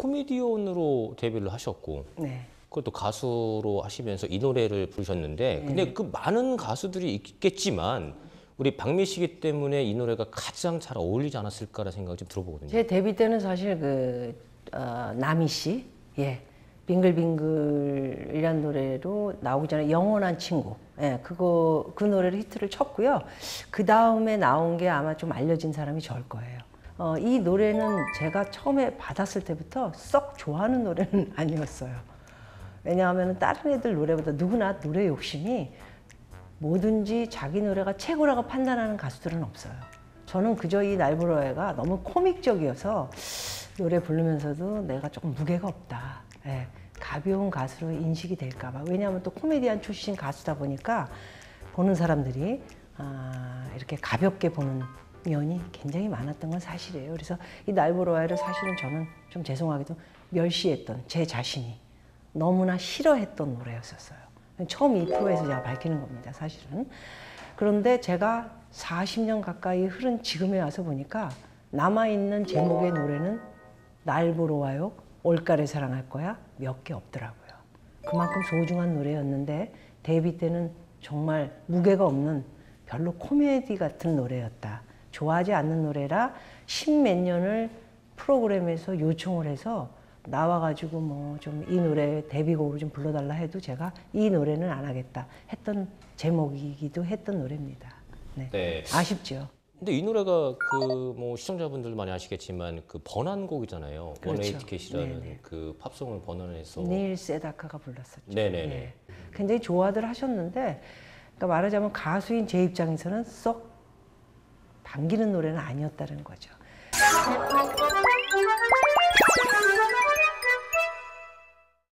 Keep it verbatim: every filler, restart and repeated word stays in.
코미디언으로 데뷔를 하셨고 네. 그것도 가수로 하시면서 이 노래를 부르셨는데 근데 네. 그 많은 가수들이 있겠지만 우리 박미 씨기 때문에 이 노래가 가장 잘 어울리지 않았을까라는 생각이 좀 들어보거든요. 제 데뷔 때는 사실 그 어, 남희 씨, 예, 빙글빙글이란 노래로 나오기 전에 영원한 친구, 예, 그거 그 노래를 히트를 쳤고요. 그 다음에 나온 게 아마 좀 알려진 사람이 저일 거예요. 어, 이 노래는 제가 처음에 받았을 때부터 썩 좋아하는 노래는 아니었어요. 왜냐하면 다른 애들 노래보다 누구나 노래 욕심이 뭐든지 자기 노래가 최고라고 판단하는 가수들은 없어요. 저는 그저 이 날부러해가 너무 코믹적이어서 노래 부르면서도 내가 조금 무게가 없다. 예, 가벼운 가수로 인식이 될까 봐. 왜냐하면 또 코미디언 출신 가수다 보니까 보는 사람들이 아, 이렇게 가볍게 보는 면이 굉장히 많았던 건 사실이에요. 그래서 이 날부러해를 사실은 저는 좀 죄송하게도 멸시했던 제 자신이 너무나 싫어했던 노래였었어요. 처음 이 프로에서 제가 밝히는 겁니다, 사실은. 그런데 제가 사십 년 가까이 흐른 지금에 와서 보니까 남아있는 제목의 노래는 날 보러 와요, 올가를 사랑할 거야 몇 개 없더라고요. 그만큼 소중한 노래였는데 데뷔 때는 정말 무게가 없는 별로 코미디 같은 노래였다. 좋아하지 않는 노래라 십몇 년을 프로그램에서 요청을 해서 나와가지고 뭐 좀 이 노래 데뷔곡으로 좀 불러달라 해도 제가 이 노래는 안 하겠다 했던 제목이기도 했던 노래입니다. 네. 네. 아쉽죠. 근데 이 노래가 그 뭐 시청자분들 많이 아시겠지만 그 번안곡이잖아요. 그렇죠. 원에이 티켓이라는 네네. 그 팝송을 번안해서 닐 세다카가 불렀었죠. 네네네. 예. 굉장히 좋아들 하셨는데, 그러니까 말하자면 가수인 제 입장에서는 썩 반기는 노래는 아니었다는 거죠.